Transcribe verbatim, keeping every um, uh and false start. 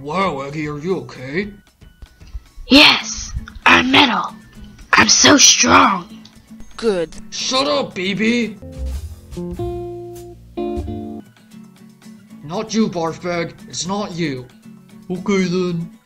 Wow, Eggy, are you okay? Yes, I'm metal. I'm so strong. Good. Shut up, B B! Not you, Barfbag. It's not you. Okay then.